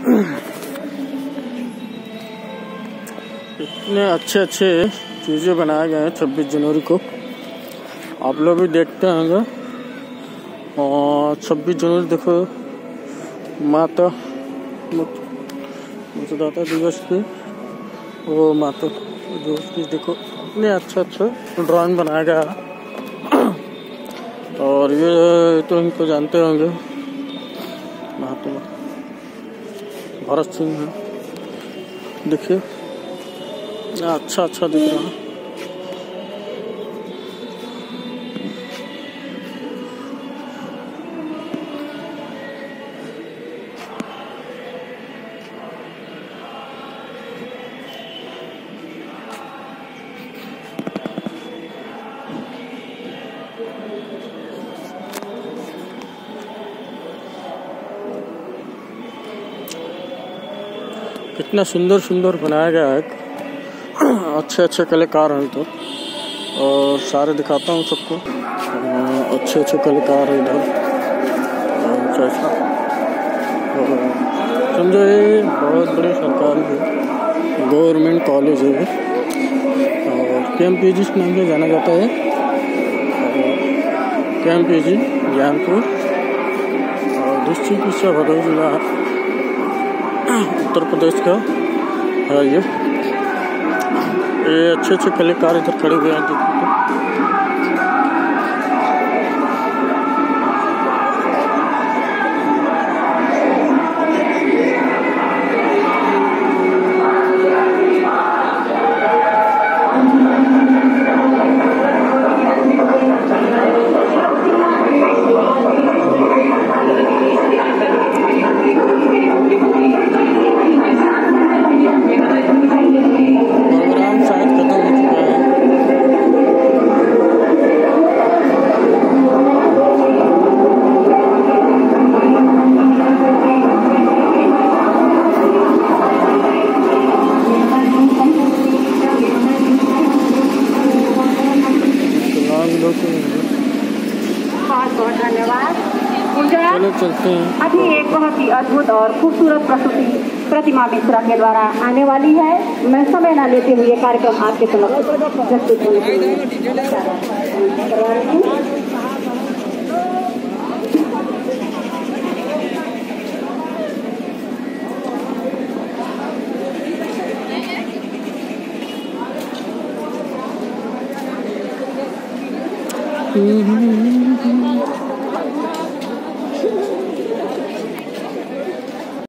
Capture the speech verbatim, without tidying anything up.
इतने अच्छे अच्छे चीज़ें बनाए गए हैं छब्बीस जनवरी को, आप लोग भी देखते होंगे। और छब्बीस जनवरी देखो, माता मतदाता दिवस पे वो माता दिवस पे देखो इतने अच्छा अच्छा ड्राइंग बनाया गया है। और ये तो इनको जानते होंगे, महात्मा भगत सिंह है। देखिए अच्छा अच्छा दिख रहा है। कितना सुंदर सुंदर बनाया गया है। अच्छे अच्छे कलाकार हैं तो, और सारे दिखाता हूँ सबको। अच्छे अच्छे कलाकार हैं इधर। ऐसा समझो ये बहुत बड़ी सरकारी है, गवर्नमेंट कॉलेज है और के एम पी जी के नाम से जाना जाता है। के एम पी जी ज्ञानपुर और डिस्ट्रिक्ट किस्सा भदोही जिला उत्तर प्रदेश का है। ये ये अच्छे अच्छे कलाकार इधर खड़े हुए हैं। बहुत बहुत धन्यवाद। चलो चलते हैं। अभी एक बहुत ही अद्भुत और खूबसूरत प्रस्तुति प्रतिमा मिश्रा के द्वारा आने वाली है। मैं समय न लेते हुए कार्यक्रम आपके समक्ष प्रस्तुत होने के लिए करवा रही हूँ। Mm-hmm.